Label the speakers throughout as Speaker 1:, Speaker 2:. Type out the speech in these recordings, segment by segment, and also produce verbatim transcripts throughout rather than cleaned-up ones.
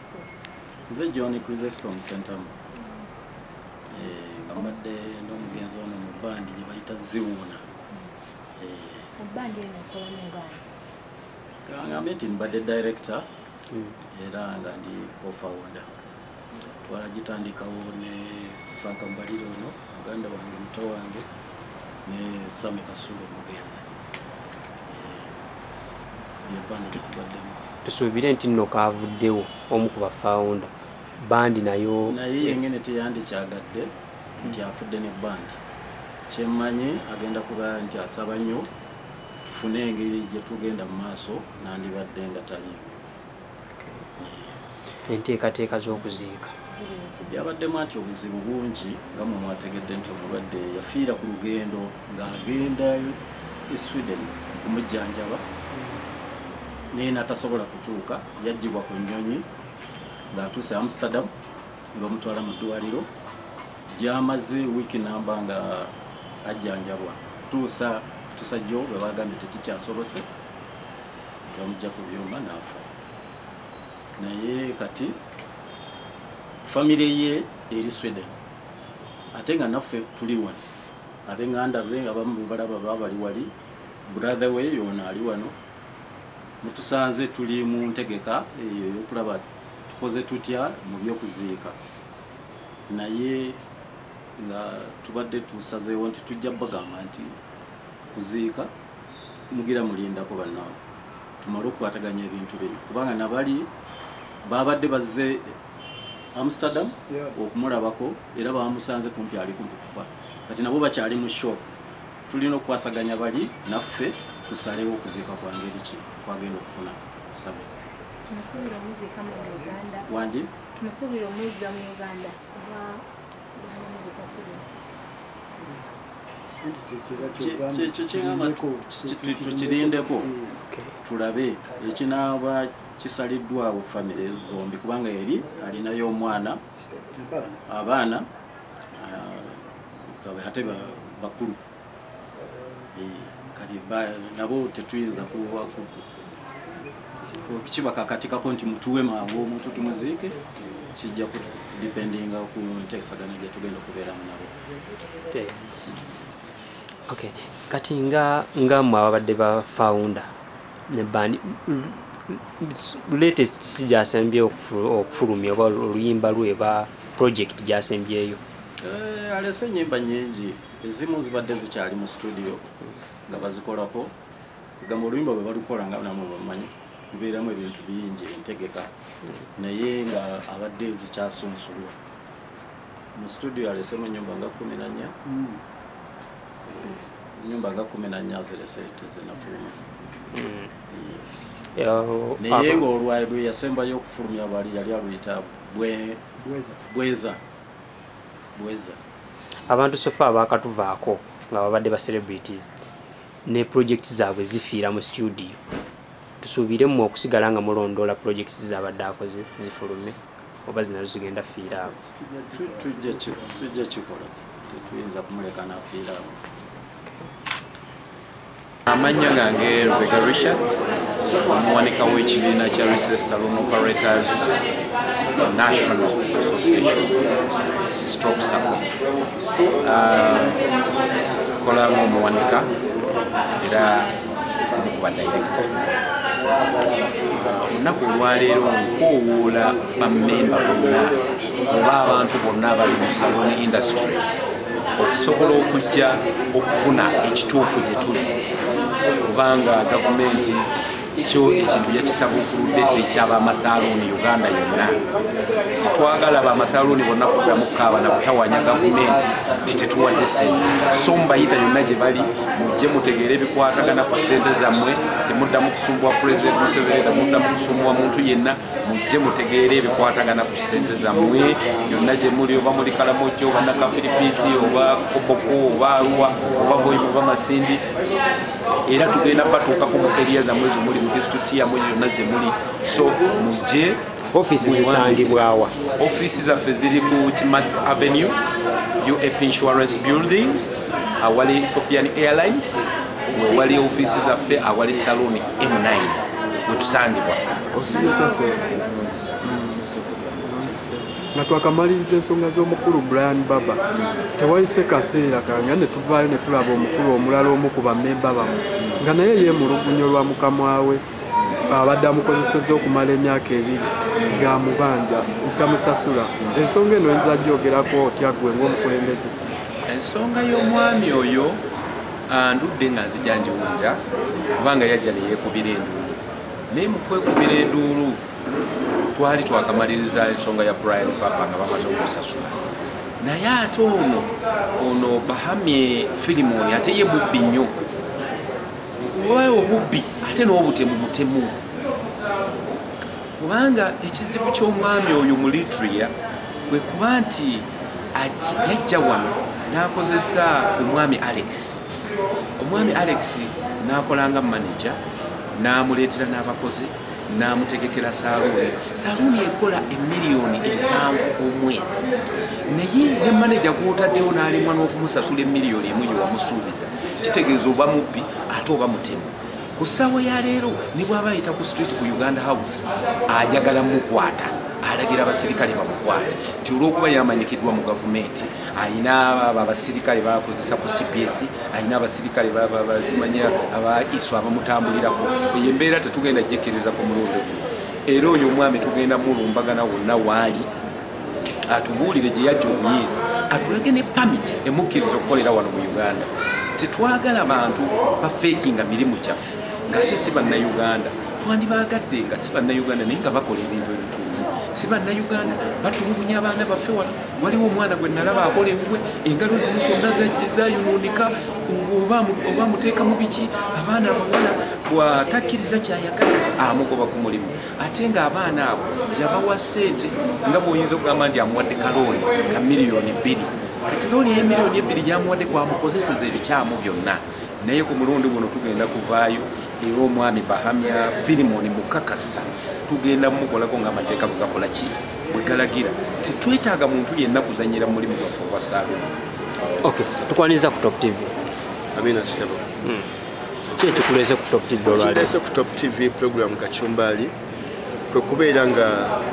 Speaker 1: Nze John Chrysostom Center. Eh, amadde n'omugenzi ono mu bandi gye bayita Ziwuna. Eh,
Speaker 2: mu bandi eno ekola n'obani?
Speaker 1: Ngambe nti mbadde director era nga ndi co-founder. Twalagitandikawo ne Frank Mbalire ono, muganda wange, muto wange, ne Sami Kasulo mugenzi. Eh, bandi gye tubaddemu.
Speaker 3: Tusuubire nti nno kaavuddewo omu ku bafounder. Bandi nayo
Speaker 1: naye yengene teyandikyagadde nti afudde ne bandi. Kyemmanyi agenda kuba nti asaba nnyo tufune engeri gye tugenda mu maaso nandibadde nga taliiwo.
Speaker 3: Enteekateeka z'okuziika
Speaker 1: byabaddemu anti obuzibu bungi nga mwe mwategedde nti omulwadde yafiira ku lugendo ng'agenda e Sweden kumujjanjaba naye n'atasobola kutuuka, yaggyibwa ku nnyonyi ng'atuuse Amsterdam ne bamutwala mu ddwaliro gy'amaze wiiki namba nga ajjanjabwa kutuusa kutuusa jjo bwe bagambye tekikyasobose bamujja ku byuma n'afa. Naye kati famire ye eri Sweden ate nga naffe tuli wano, ate nganda ze abamu balaba babali wali, brother we yoona ali wano, mutusanze tuli mu ntegeka eyokulaba tukoze tutya mu by'okuziika. Naye nga tubadde tusazeewo nti tujja bagamba nti kuziika mugira mulindako bannaabwe tumale okukwataganya ebintu bino kubanga nabali babadde bazze Amsterdam okumulabako era bamusanze kumpi ali kumpi kufa, kati nabo bakyali mu shock. Tulina okukwasaganya bali naffe tusalewo okuziika kwa ngeri ki kwagenda okufuna sabe.
Speaker 2: Tunasuubira omuziika mu Uganda
Speaker 1: wangi
Speaker 2: tunasuubira omuzza mu Uganda
Speaker 1: tukirindeko tulabe ekinaaba kisaliddwawo famire zombi kubanga eri alinayo omwana abaana ate bakulu kali nabo tetuyinza kibakakatikako nti mutuwe mangu omuntu tumuziike, kijja kudipendinga ku nteesaganya gye tugenda okubeeramu nabo.
Speaker 3: Okay. Kati nga nga mwe ababadde ba founder ne bandi latest si gyasembye okufulumya oba oluyimba lwe ba project gyasembyeyo?
Speaker 1: Eh, alese ennyimba nyingi ezimu zibadde zikyali mu studio nga bazikolako gamba oluyimba bwe balukola nga namwe bamanyi lubeeramu ebintu bingi entegeka naye nga abadde zikyasunsulwa mu studio. Alesemu ennyumba nga kumi na nnya nyumba nga kumi na nnya zirese tezinafuluma naye ng'olwayi lwe yasembayo okufulumya bali yali aluyita bweza bweza.
Speaker 3: Abantu sofa abakatuvaako nga babadde ba celebrities ne projects zaabwe zifiira mu studio, tusuubire mu okusigala nga mulondoola projects zabadde akoze zifulume oba zinazo zigenda fiira abo?
Speaker 1: Tujja kikola, tetuyinza kumuleka n'afiira abo.
Speaker 4: Amanya gange Rebecca Richard, omuwanika w'ekibiina kya Research Salon Operators National Association Stroke Sacco. Kola ng'omuwanika era okuba director. Olunaku olwaleero nkoowoola bammemba bonna oba abantu bonna abali mu salon industry okusobola okujja okufuna ekituufu gye tuli kubanga gavumenti kyo ekintu yakisabukuludde ekyaba amasaluuni Uganda yonna. Twagala bamasaluuni bonna kuddamu kukaaba na kutawanya gavumenti nti tetuwadde ssente, so mbayita yonna gye bali mujje mutegeere ebikwatagana ku ssente zammwe, temuddamu kusumbwa President Museveni, temuddamu kusumbwa muntu yenna, mujje mutegeere ebikwatagana ku ssente zammwe yonna gye muli, oba muli Kalamoja oba Nakapiripiiti oba Koboko oba Arua oba Boyima oba Masindi, era tugenda batuukako mu area zammwe zomuli mu disitulikiti yammwe yonna ze muli, so mujje.
Speaker 3: Offices zisangibwawa?
Speaker 4: Offices zaffe ziri ku Kimathi Avenue, U A P Insurance Building, awali Ethiopian Airlines, wali offices zaffe awali Salon M nine wetusangibwa.
Speaker 5: nga twakamaliriza ensonga z'omukulu Brian Baba tewayise kaseera kange ne tuvaayo ne tulaba omukulu omulala omu ku bammemba bamu nga naye yeemulugunyo lwa mukama we abadde amukozesezza okumala emyaka ebiri ng'amubanja ntamusasula. Ensonga eno oyinza gyogerako otya gwe ng'omukulembeze?
Speaker 4: Ensonga y'omwami oyo ndudde nga nzija njiwulira kubanga yajja ne yeekubira enduulu, naye mu kwekubira enduulu twali twakamaliriza ensonga ya Brian Baba nga bamaze okusasula. Naye ate ono ono bahamye Filimoni ate ye mubbi nnyo, wayo obubbi ate n'obutemu mutemu, kubanga ekizibu ky'omwami oyo mu Litria kwe kuba nti yajja wano n'akozesa omwami Alex. Omwami Alex n'akolanga manager, n'amuleetera n'abakozi, n'amutegekera saluuni. Saluuni ekola emiliyoni ensanvu omwezi, naye ne manager gw'otaddewo n'alimwa n'okumusasula emiliyoni emu gye wamusuubiza, kitegeeza oba mubbi ate oba mutemu. Ku ssaawa ya leero ne bw'aba ayita ku street ku Uganda House ayagala mukwata, alagira abasirikale bamukwate nti olw'okuba yamanyikiddwa mu gavumenti ayina abasirikale bakozesa ku C P S, ayina abasirikale bazimanya aba iso abamutambulirako. Eyo embeera tetugenda gyekereza ku mulundi guno. Era oyo omwami tugenda mulumbagana wonna waali atubuulire gye yajja obuyiiza, atulage ne pamit emukkiriza okukolera wano mu Uganda. Tetwagala bantu bafeekinga mirimu gyaffe ng'ate si bannayuganda. Twandibaagadde nga si bannayuganda naye nga bakola ebintu ebituufu. Si bannayuganda batulugunya abaana baffe wano. Waliwo omwana gwe nalaba akola ewuwe, engalo zino zonna zayunuunika oba muteeka mu biki, abaana abawala bw'atakkiriza kyayagala amugoba ku mulimu. Ate ng'abaana abo yabawa ssente nga bw'oyinza okugamba nti amuwadde kalooni ka miliyoni bbiri. Kati looni y'emiliyoni ebbiri gyamuwadde kwamukozeseza ebikyamu byonna. Naye ku mulundi guno tugenda kuvaayo era omwami bahamya Filimoni mukakasa tugenda mukolako ng'amateeka bwe gakola ki bwe galagira. Tetwetaaga muntu yenna kuzanyira mu mulimu gwaffe ogwa Saaluuni.
Speaker 3: Okay, tukwaniriza ku Top T V.
Speaker 6: Amina Sebo.
Speaker 3: Ki ekikuleese ku Top T V olwaleero?
Speaker 6: Ekikuleese ku Top T V program Kachumbali kwe kubeera nga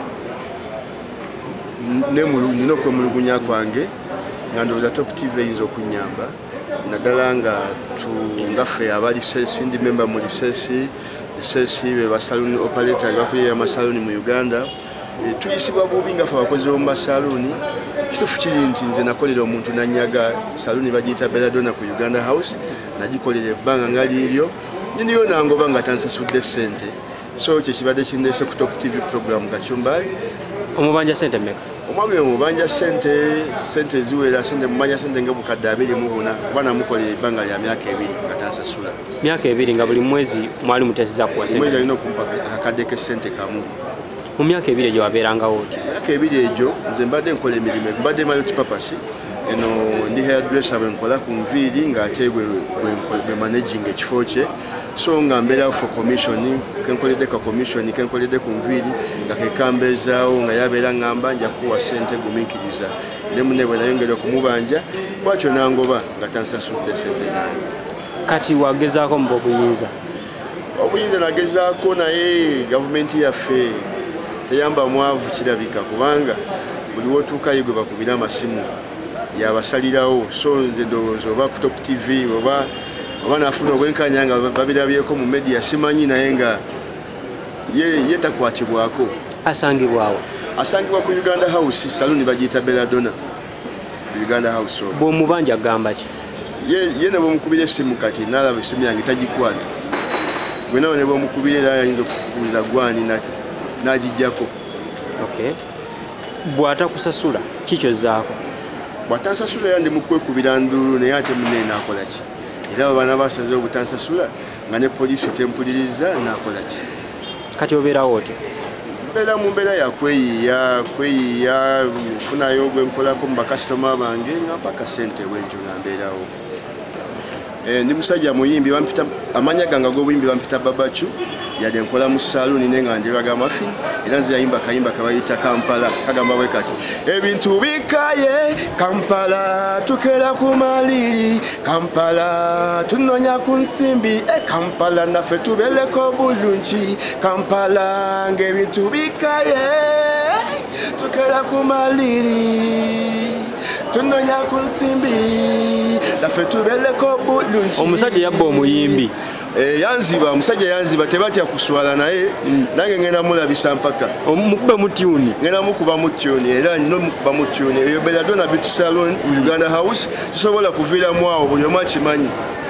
Speaker 6: nina okwemulugunya kwange nga ndowooza Top T V eyinza okunyamba naddala nga tungaffe abali sesi ndi memba mu lisesi lisesi be basaluni operator bakulira amasaluni mu Uganda tuyisibwa bubi ngaffe abakozi b'omu masaluni. Kituufu kiri nti nze nakolera omuntu nanyaga saluni bagiyita Belladonna ku Uganda House, nagikolera ebbanga nga liiryo nyiniyo nangoba nga tansasudde ssente. So kye kibadde kindeese ku Top T V program Kachumbali.
Speaker 3: Omubanja ssente mmeka?
Speaker 6: Omwami omubanja ssente ssente ziwera ssente mumanja ssente nga bukadde abiri mu buna kuba namukolera ebbanga lya myaka ebiri nga tansasula.
Speaker 3: Myaka ebiri nga buli mwezi mwali muteeseza kuwa ssente?
Speaker 6: Mwezi alina okumpa akakadde k'essente kamu.
Speaker 3: Mu myaka ebiri egyo wabeerangawo otya?
Speaker 6: Myaka ebiri egyo nze mbadde nkola emirimu, mbadde multipurpose. Eno ndi hairdresser bwe nkola ku nviiri ng'ate bwe managing ekifo kye. So nga mbeera for commission, kenkoledde ka commission, kenkoledde ku nviiri nga kekambeezaawo nga yabeera ngamba nja kuwa ssente gumiikiriza. Ne munne bwe nayongera okumubanja bwatyo nangoba nga tansasudde ssente zange.
Speaker 3: Kati wagezaako mu buyinza?
Speaker 6: Obuyinza nagezaako naye gavumenti yaffe teyamba mwavu kirabika kubanga buli wotuukayo gwe bakubira amasimu yabasalirawo. So nze ndowooza oba ku Top T V oba oba nafuna obwenkanya nga babirabyeko mu media simanyi naye nga ye takwatibwako.
Speaker 3: Asangibwawo?
Speaker 6: Asangibwa ku Uganda House, saluni bagiyita Belladonna Uganda House.
Speaker 3: Bw'omubanja agamba ki?
Speaker 6: Ye ne bw'omukubira essimu kati nalaba essimu yange tagikwata. Gwe nawe ne bw'omukubira era ayinza okukubuuza gwani n'agijjako.
Speaker 3: Okay. Bw'atakusasula ki ky'ozzaako?
Speaker 6: Bw'atansasula era ndi mu kwekubira nduulu naye ate munne naakola ki? Era abaana basaze obutansasula nga ne poliisi tempuliriza naakola ki?
Speaker 3: Kati obeerawo otya?
Speaker 6: Mbeera mu mbeera ya kweyiiya kweyiiya nfunayo gwe nkolako mu bakasitoma bange nga mpaka ssente bwentyo nga mbeerawo. Ndi musajja muyimbi bampita amanya gange ag'obuyimbi bampita Babacu yadde nkola mu saluuni naye nga ndiraga mafini era nze yayimba kayimba kabayita Kampala kagamba bwe kati ebintu bikaye Kampala tukera ku maliri Kampala tunonya ku nsimbi e Kampala naffe tubeereko bulungi Kampala ng'ebintu bikaye tukera twolekera ku maliri tunonya ku nsimbi laffe tubeereko bulungi.
Speaker 5: Omusajja yabba omuyimbi
Speaker 6: yanziba omusajja yanziba tebatya kuswala naye nange ngenda mulabisa mpaka
Speaker 5: mukube mu tune
Speaker 6: ngenda mukuba mu tune era nina mukuba mu tune eyo Belladonna Beauty Salon Uganda House tusobola kuviiramu awo buli omu akimanyi